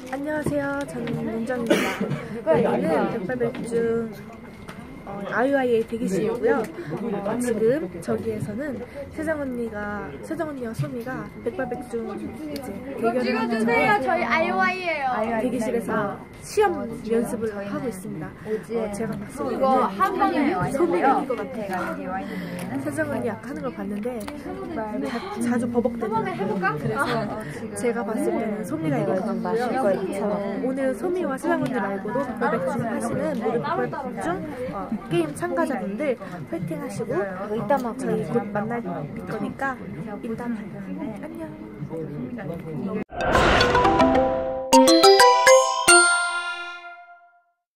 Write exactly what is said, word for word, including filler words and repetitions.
안녕하세요. 저는 윤정입니다. 여기는 백발백중 어, 아이유아이의 대기실이고요. 어, 지금 저기에서는 세정 언니가 세정 언니와 소미가 백발백중 이제 대결을 하면서 저희 아이유아이예요. 대기실에서 시험 연습을 하고 있습니다. 어, 제가 봤을 때는 이거 한 번에 소미가 이길 것 같아요. 세정 언니 아까 하는 걸 봤는데 자, 자주 버벅대더라고요. 그래서 제가 봤을 때는 소미가 이길 것 같고요. 오늘 소미와 세정 언니 말고도 백발백중 하시는 모든 백발백중 어, 게임 참가자분들 파이팅 하시고 이따 막 저희 곧 만날 거니까 이따 봐요. 안녕.